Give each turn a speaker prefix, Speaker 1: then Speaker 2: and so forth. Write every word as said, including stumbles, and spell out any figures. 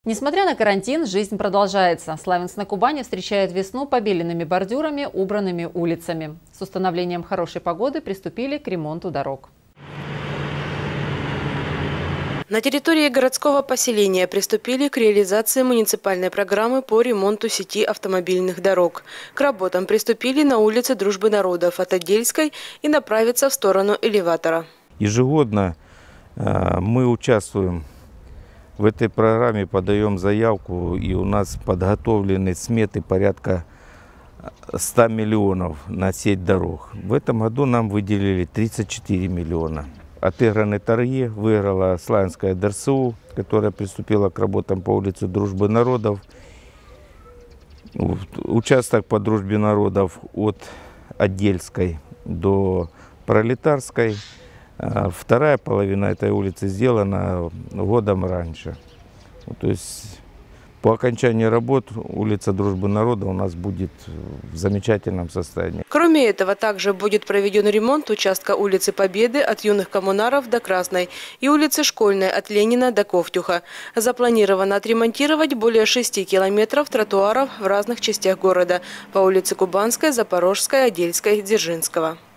Speaker 1: Несмотря на карантин, жизнь продолжается. Славянск на Кубани встречает весну побеленными бордюрами, убранными улицами. С установлением хорошей погоды приступили к ремонту дорог.
Speaker 2: На территории городского поселения приступили к реализации муниципальной программы по ремонту сети автомобильных дорог. К работам приступили на улице Дружбы народов от Адельской и направятся в сторону элеватора.
Speaker 3: Ежегодно э, мы участвуем в этой программе, подаем заявку, и у нас подготовлены сметы порядка ста миллионов на сеть дорог. В этом году нам выделили тридцать четыре миллиона. Отыграны торги, выиграла Славянская ДРСУ, которая приступила к работам по улице Дружбы народов. Участок по Дружбе народов от Адельской до Пролетарской. Вторая половина этой улицы сделана годом раньше. То есть по окончании работ улица Дружбы народа у нас будет в замечательном состоянии.
Speaker 2: Кроме этого, также будет проведен ремонт участка улицы Победы от Юных коммунаров до Красной и улицы Школьной от Ленина до Ковтюха. Запланировано отремонтировать более шести километров тротуаров в разных частях города по улице Кубанской, Запорожской, Адельской, Дзержинского.